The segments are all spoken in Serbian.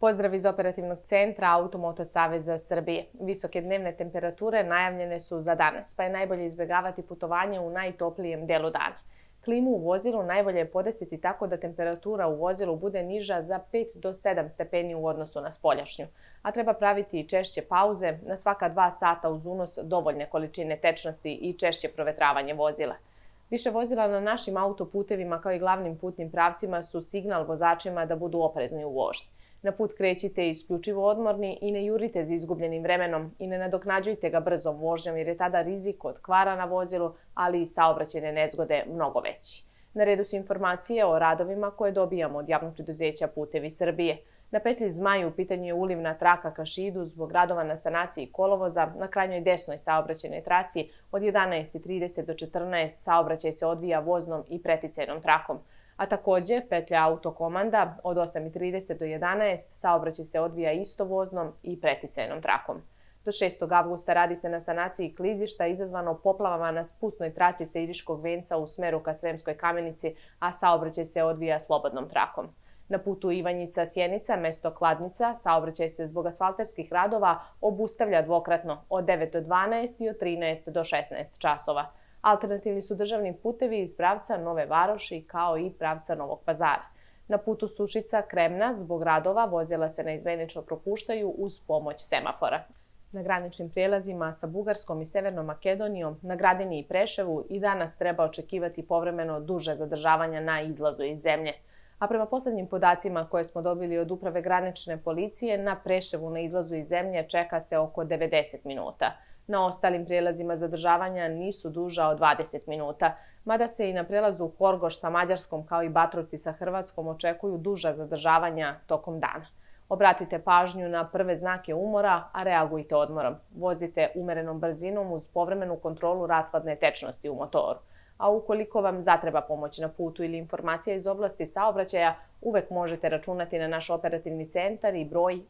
Pozdrav iz operativnog centra Automoto Saveza Srbije. Visoke dnevne temperature najavljene su za danas, pa je najbolje izbjegavati putovanje u najtoplijem delu dana. Klimu u vozilu najbolje je podesiti tako da temperatura u vozilu bude niža za 5 do 7 stepeni u odnosu na spoljašnju, a treba praviti i češće pauze, na svaka 2 sata uz unos dovoljne količine tečnosti i češće provetravanje vozila. Više vozila na našim autoputevima kao i glavnim putnim pravcima su signal vozačima da budu oprezni u vožnji. Na put krećite isključivo odmorni i ne jurite za izgubljenim vremenom i ne nadoknađujte ga brzom vožnjom jer je tada rizik od kvara na vozilu, ali i saobraćajne nezgode mnogo veći. Na redu su informacije o radovima koje dobijamo od javnog preduzeća Putevi Srbije. Na petlji Zmaj u pitanju je ulivna traka ka Šidu zbog radova na sanaciji kolovoza. Na krajnjoj desnoj saobraćajnoj traci od 11:30 do 14 saobraćaj se odvija voznom i preticajnom trakom. A takođe, petlja autokomanda od 8:30 do 11 saobraćaj se odvija isto voznom i preticajnom trakom. Do 6. avgusta radi se na sanaciji klizišta izazvano poplavama na spusnoj traci sa Iriškog venca u smeru ka Sremskoj Kamenici, a saobraćaj se odvija slobodnom trakom. Na putu Ivanjica-Sjenica, mesto Kladnica, saobraćaj se zbog asfalterskih radova obustavlja dvokratno od 9 do 12 i od 13 do 16 časova. Alternativni su državni putevi iz pravca Nove Varoši kao i pravca Novog Pazara. Na putu Sušica-Kremna zbog radova vozila se neizmenično propuštaju uz pomoć semafora. Na graničnim prijelazima sa Bugarskom i Severnom Makedonijom, na Gradini i Preševu i danas treba očekivati povremeno duže zadržavanja na izlazu iz zemlje. A prema poslednjim podacima koje smo dobili od Uprave granične policije, na Preševu na izlazu iz zemlje čeka se oko 90 minuta. Na ostalim prijelazima zadržavanja nisu duža od 20 minuta, mada se i na prelazu Horgoš sa Mađarskom kao i Batrovci sa Hrvatskom očekuju duža zadržavanja tokom dana. Obratite pažnju na prve znake umora, a reagujte odmorom. Vozite umerenom brzinom uz povremenu kontrolu rashladne tečnosti u motoru. A ukoliko vam zatreba pomoć na putu ili informacija iz oblasti saobraćaja, uvek možete računati na naš operativni centar i broj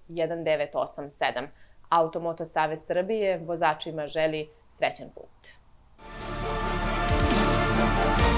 1987. Automoto Savez Srbije vozačima želi srećan put.